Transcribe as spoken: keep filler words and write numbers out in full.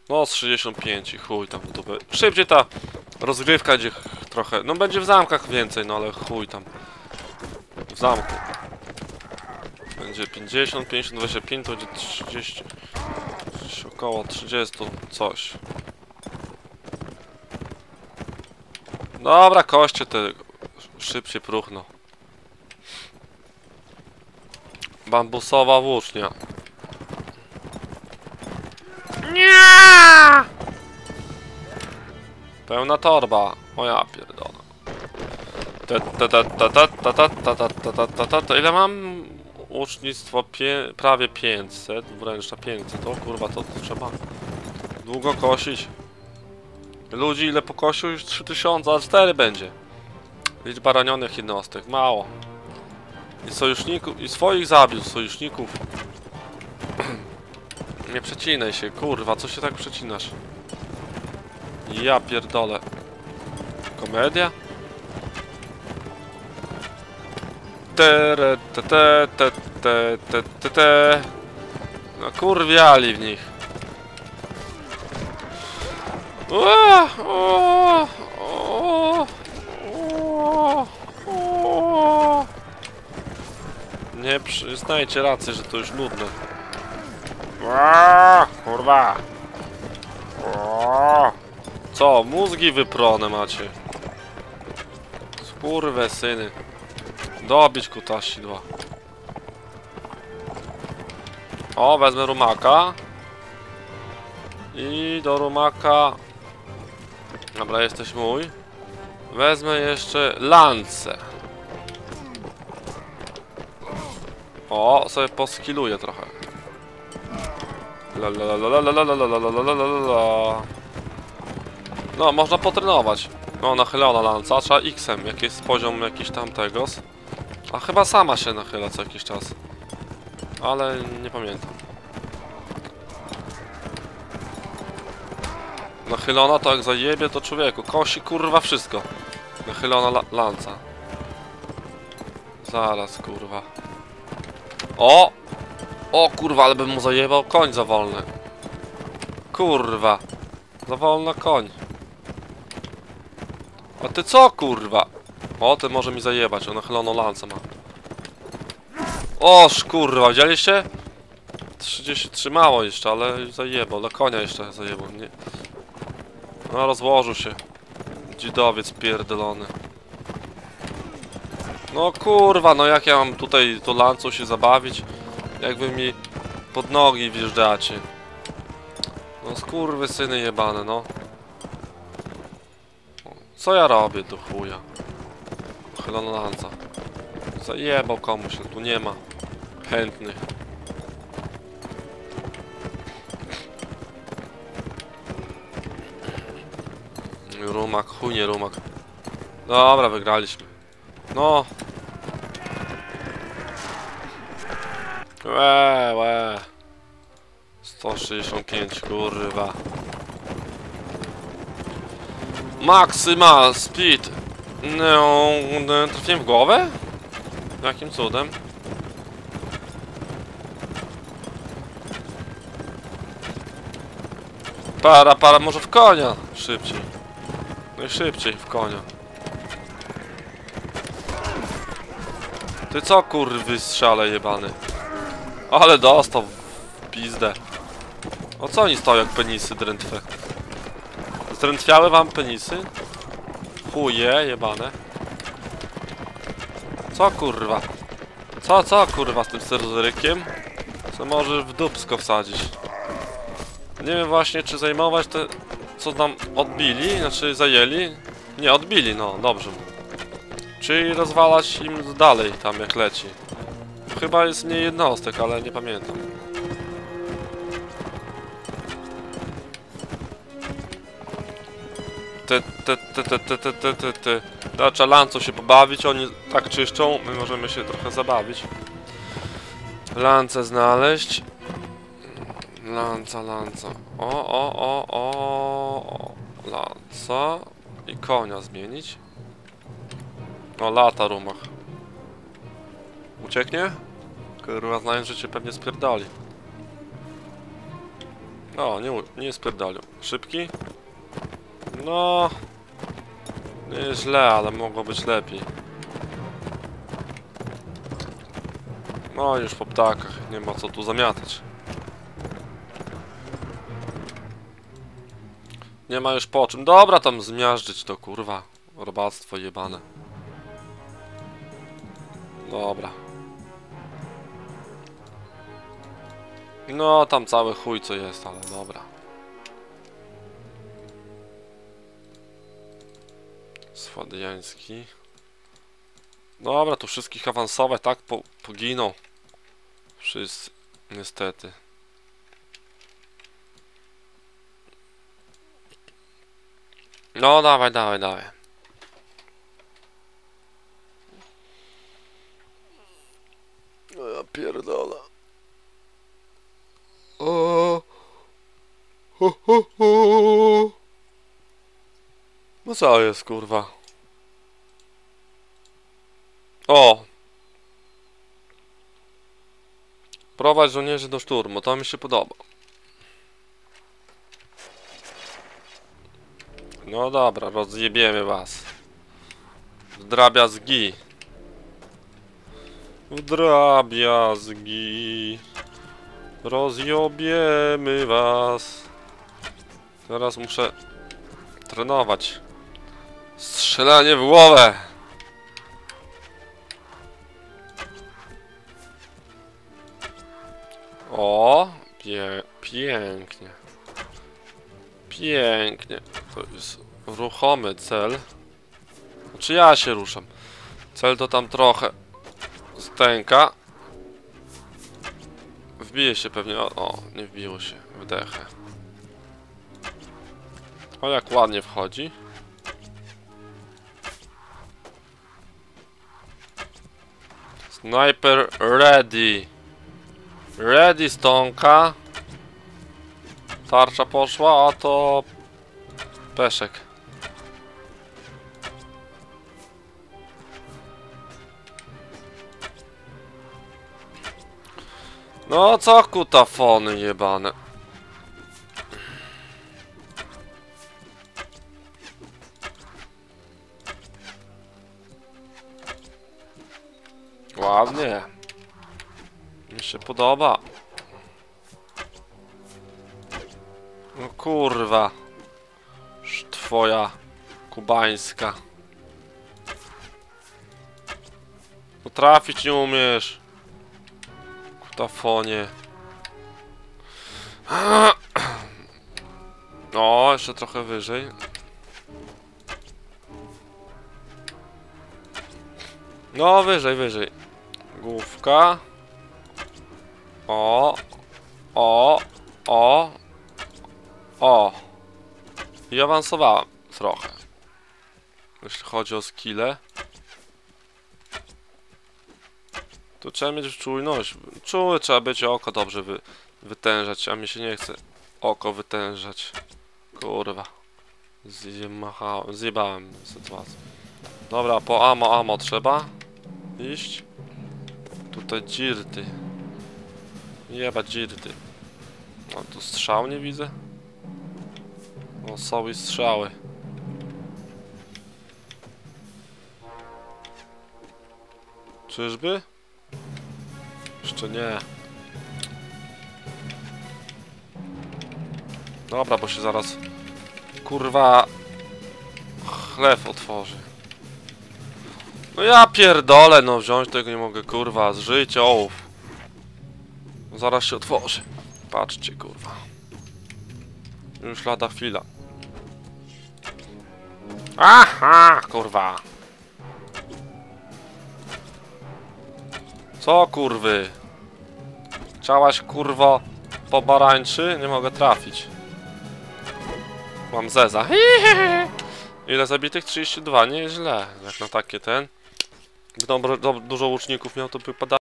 No z sześćdziesiąt pięć i chuj tam w dupę. Szybciej ta rozgrywka będzie trochę... No będzie w zamkach więcej, no ale chuj tam. W zamku. Będzie pięćdziesiąt, pięćdziesiąt, dwadzieścia pięć, to będzie trzydzieści. Około trzydzieści coś. Dobra, koście te szybciej próchną. Bambusowa włócznia. Nie! Pełna torba. O ja pierdolę. Ile mam? Ucznictwo pie... prawie pięćset, wręcz na pięćset. O kurwa, to, to trzeba długo kosić. Ludzi ile pokosił? Już trzy tysiące, a cztery będzie. Liczba ranionych jednostek, mało. I sojuszników, i swoich zabił, sojuszników. Nie przecinaj się, kurwa, co się tak przecinasz? Ja pierdolę. Komedia? Tere, te, te, te, te, te, te, te. No kurwiali w nich. O, o, o, o, o. Nie przyznajcie racji, że to już nudne. O, kurwa. O. Co, mózgi wyprone macie? Skurwe syny. Dobić kutasidła. O, wezmę rumaka. I do rumaka... Dobra, jesteś mój. Wezmę jeszcze lance. O, sobie poskiluję trochę. No, można potrenować. No, nachylona lanca, trzeba X-em, jaki jest poziom jakiś tam tego. A chyba sama się nachyla co jakiś czas. Ale nie pamiętam. Nachylona to jak zajebie to człowieku. Kosi kurwa wszystko. Nachylona la lanca. Zaraz kurwa. O! O kurwa, ale bym mu zajebał. Koń za wolny. Kurwa. Za wolno koń. A ty co kurwa? O, ty może mi zajebać. O, nachyloną lancę ma. Oż kurwa, widzieliście? trzydzieści trzy mało jeszcze, ale zajebał. Ale konia jeszcze zajebał. Nie. No rozłożył się. Dzidowiec pierdolony. No kurwa, no jak ja mam tutaj tą lancą się zabawić? Jakby mi pod nogi wjeżdżacie. No skurwy syny jebane, no. Co ja robię do chuja? Chylona lanca. Zajebał komuś, no tu nie ma chętnych. Rumak, chuj nie rumak. Dobra, wygraliśmy. No. Łe, łe. sto sześćdziesiąt pięć, kurwa. Maximal speed. No, no, trafiłem w głowę? Jakim cudem? Para, para, może w konia. Szybciej. No i szybciej w konia. Ty co kurwy strzale jebany? Ale dostał w pizdę. O co oni stoją jak penisy drętwe? Zdrętwiały wam penisy? Chuje jebane. Co kurwa? Co, co kurwa z tym serdurykiem? Co możesz w dupsko wsadzić? Nie wiem właśnie czy zajmować te... Co nam odbili? Znaczy zajęli? Nie, odbili, no dobrze. Czyli rozwalać im dalej tam jak leci. Chyba jest mniej jednostek, ale nie pamiętam. Te, te, te, te, te, te, te, te, te. Da, trzeba lancą się pobawić, oni tak czyszczą, my możemy się trochę zabawić. Lance znaleźć. Lanca, lanca. O, o, o, o. Lanca. I konia zmienić. O, lata rumach. Ucieknie? Kurwa, znając, że cię pewnie spierdoli. O, nie, nie spierdolił. Szybki? No... Nie jest źle, ale mogło być lepiej. No już po ptakach, nie ma co tu zamiatać. Nie ma już po czym. Dobra, tam zmiażdżyć to, kurwa. Robactwo jebane. Dobra. No, tam cały chuj co jest, ale dobra. Swadyjański. Dobra, tu wszystkich awansować, tak? Po, poginą. Wszyscy, niestety. No, dawaj, dawaj, dawaj. No ja pierdolę. O. Ho, ho, ho. No co jest, kurwa? O! Prowadź żołnierzy do szturmu, to mi się podoba. No dobra, rozjebiemy was. W drobiazgi. W drobiazgi. Rozjobiemy was. Teraz muszę trenować. Strzelanie w głowę. O, pie pięknie. Pięknie. To jest ruchomy cel. Znaczy ja się ruszam. Cel to tam trochę stęka. Wbije się pewnie. O, o, nie wbiło się. Wdechę. O, jak ładnie wchodzi. Sniper ready. Ready stonka. Tarcza poszła, a to peszek. No co kutafony jebane. Ładnie. Mi się podoba. No kurwa. Ż twoja kubańska. Potrafić nie umiesz. Kutafonie. No, jeszcze trochę wyżej. No, wyżej, wyżej. Główka. O. O. O. O. I awansowałem trochę. Jeśli chodzi o skille. Tu trzeba mieć czujność. Czuły trzeba być, oko dobrze wy, wytężać, a mi się nie chce oko wytężać. Kurwa. Zjebałem, zjebałem sytuację. Dobra, po amo, amo trzeba iść. Tutaj dzirty. Jeba dzirty. No tu strzał nie widzę. O, są i strzały. Czyżby? Jeszcze nie. Dobra, bo się zaraz kurwa chleb otworzy. No ja pierdolę, no wziąć tego nie mogę, kurwa, z życia ołów. Zaraz się otworzy. Patrzcie, kurwa. Już lada chwila. Aha, kurwa. Co, kurwy? Chciałaś, kurwo, pomarańczy? Nie mogę trafić. Mam zeza. Ile zabitych? trzydzieści dwa. Nie jest źle. Jak na takie ten. Gdyby dużo łuczników miał, to by pada.